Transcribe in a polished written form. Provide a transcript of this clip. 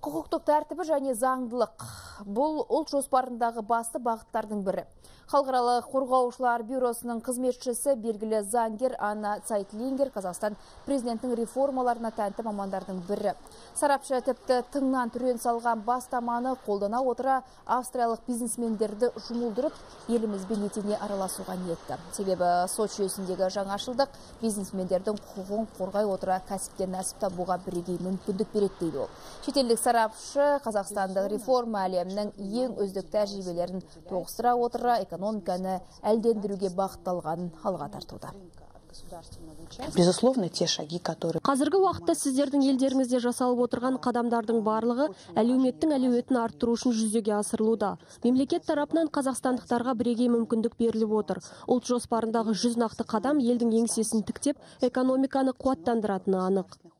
Құқықтық тәртібі және заңдылық. Бұл ұлт жоспарындағы басты бағыттардың бірі. Халықаралық қорғаушылар бюросының қызметшісі белгілі заңгер Анна Цайтлингер Қазақстан президентінің реформаларына тәнті мамандардың бірі. Сарапшы тіпті тыңнан түрен салған бастаманы қолдана отыра австриялық бизнесмендерді жұмылдырып, елімізбен етене араласуға ниетті. Себебі сот жүйесіндегі жаңашылдық бизнесмендердің құқығын қорғай отыра кәсіптен нәсіп табуға бірегей мүмкіндік береді дейді ол. Шетелдік сарапшы Қазақстандық реформа әлемнің ең үздік тәжірибелерін тоғыстыра отыра экономиканы әлдендіруге бағытталғанын алға тартуда. Безусловно, те шаги, которые... Қазіргі уақытта сіздердің елдеріңізде жасалып отырған қадамдардың барлығы әлеуметтің әлеуетін арттыру үшін жүзеге асырылуда. Мемлекет тарапынан қазақстандықтарға бірегей мүмкіндік беріліп отыр. Ұлт жоспарындағы 100 нақты қадам елдің еңсесін тіктеп, экономиканы қуаттандыратыны анық.